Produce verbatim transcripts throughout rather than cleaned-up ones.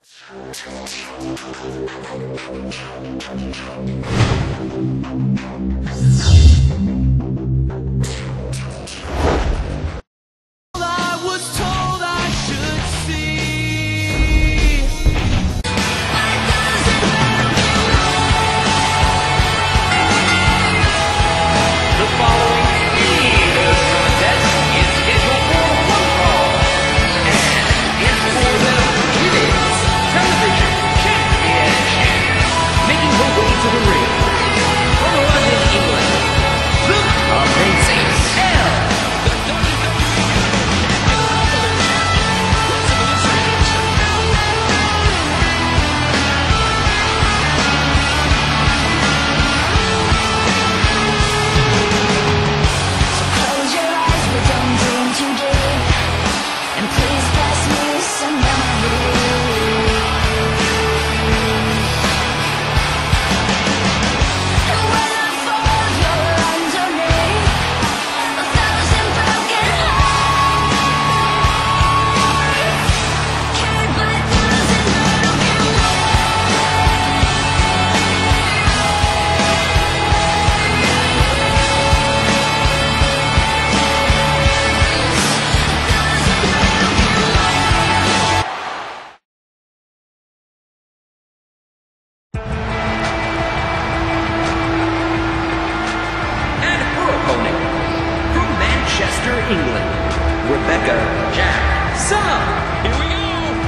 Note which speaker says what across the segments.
Speaker 1: England, Rebecca Jackson. Here we go.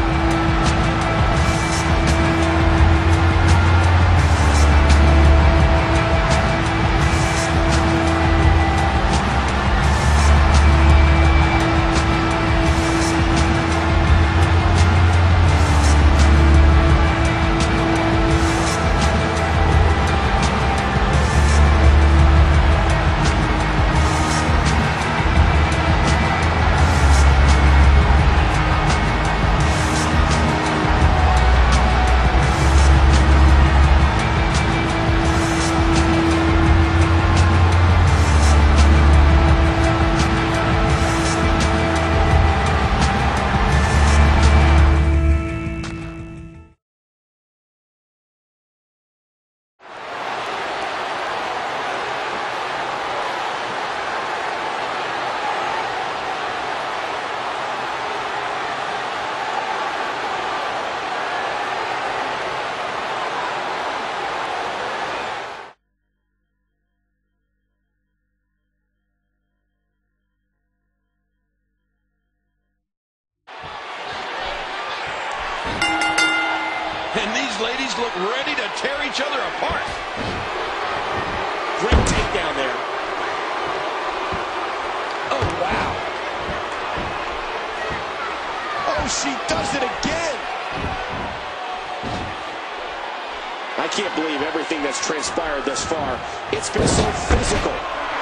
Speaker 2: And these ladies look ready to tear each other apart. Great takedown there. Oh, wow. Oh, she does it again. I can't believe everything that's transpired thus far. It's been so physical.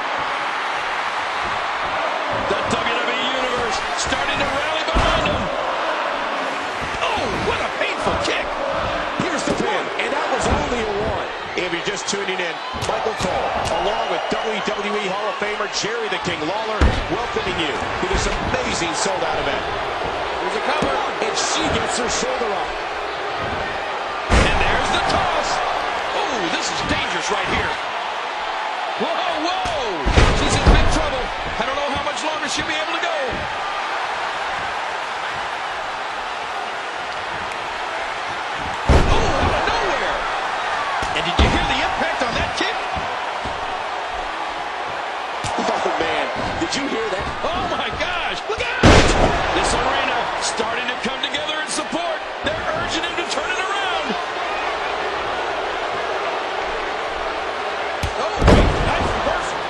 Speaker 2: The W W E Universe starting to rally behind him. Oh, what a painful kick. The pin, and that was only a one. If you're just tuning in, Michael Cole, along with W W E Hall of Famer Jerry the King Lawler, welcoming you to this amazing sold-out event. There's a cover, and she gets her shoulder up. And there's the toss. Oh, this is dangerous right here. Whoa, whoa! She's in big trouble. I don't know how much longer she'll be able to go. And did you hear the impact on that kick? Oh, man. Did you hear that? Oh, my gosh. Look out! This arena starting to come together in support. They're urging him to turn it around. Oh, nice reversal.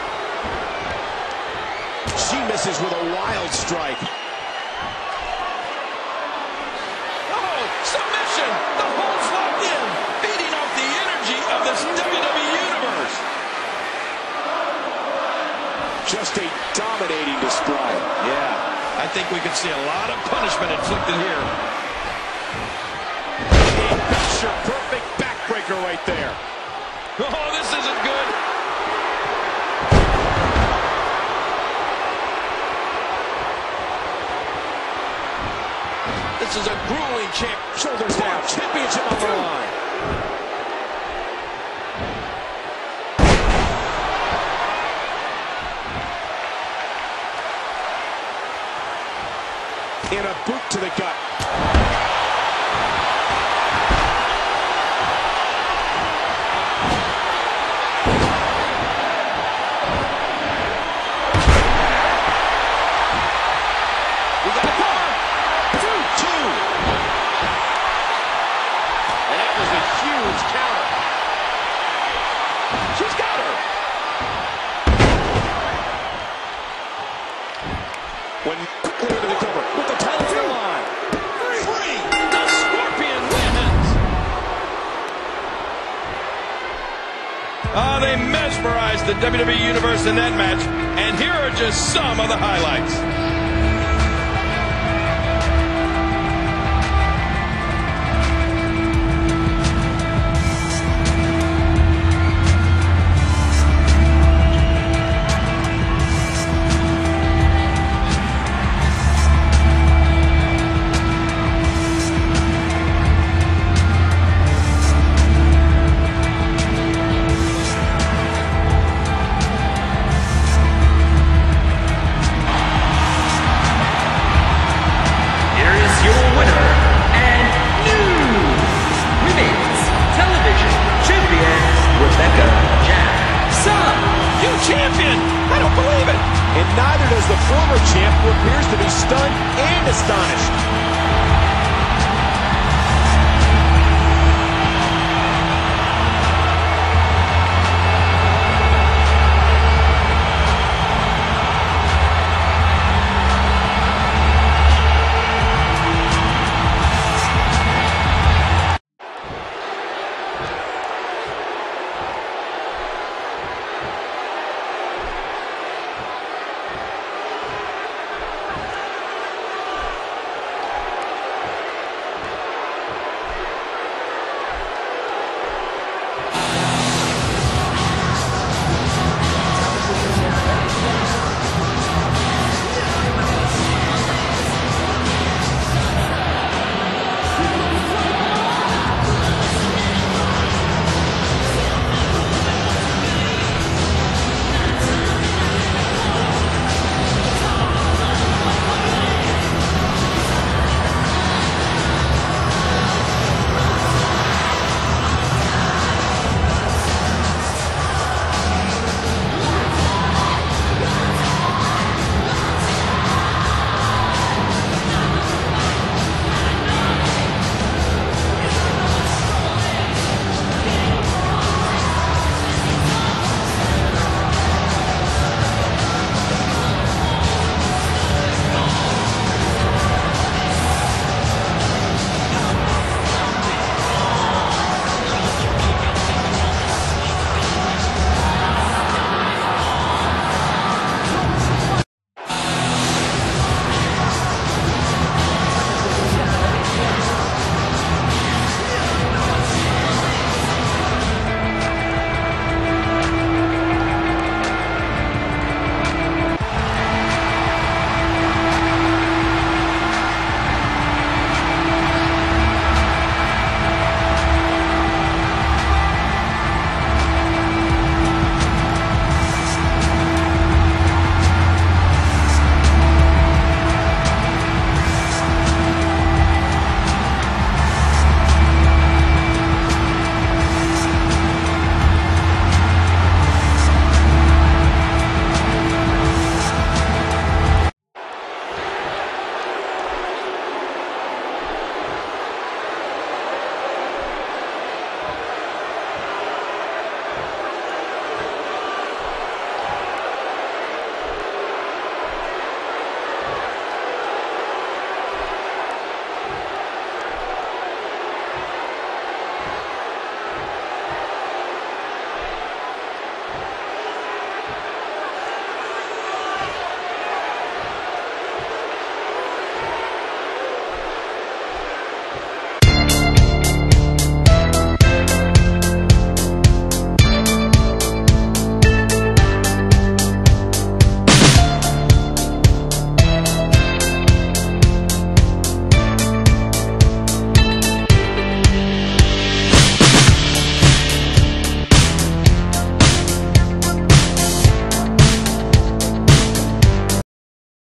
Speaker 2: She misses with a wild strike. Oh, submission. The hold's locked in. Feeding off the energy of this W W E Universe. Just a dominating display. Yeah, I think we could see a lot of punishment inflicted here. A picture-perfect backbreaker right there. Oh, this isn't good. This This is a grueling kick. Shoulders down. Championship on the line. And a boot to the gut. We got a one, two, two. And that was a huge counter. She's got her. When quickly into the cover with the title on the line. Three. The Scorpion wins.
Speaker 3: Oh, they mesmerized the W W E Universe in that match. And here are just some of the highlights.